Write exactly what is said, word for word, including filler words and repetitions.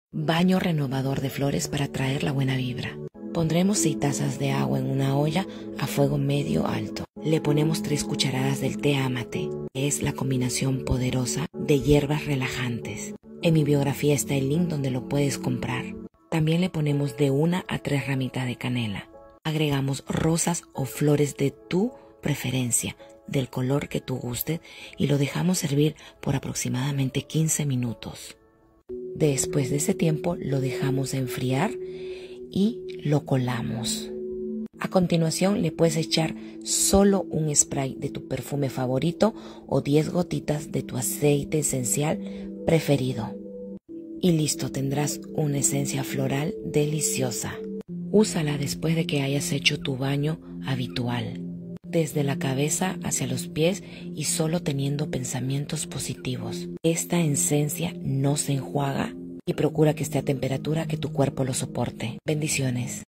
Baño renovador de flores para traer la buena vibra. Pondremos seis tazas de agua en una olla a fuego medio alto. Le ponemos tres cucharadas del té Amate, que es la combinación poderosa de hierbas relajantes. En mi biografía está el link donde lo puedes comprar. También le ponemos de una a tres ramitas de canela. Agregamos rosas o flores de tu preferencia, del color que tú gustes, y lo dejamos hervir por aproximadamente quince minutos. Después de ese tiempo lo dejamos enfriar y lo colamos. A continuación le puedes echar solo un spray de tu perfume favorito o diez gotitas de tu aceite esencial preferido. Y listo, tendrás una esencia floral deliciosa. Úsala después de que hayas hecho tu baño habitual, desde la cabeza hacia los pies y solo teniendo pensamientos positivos. Esta esencia no se enjuaga y procura que esté a temperatura que tu cuerpo lo soporte. Bendiciones.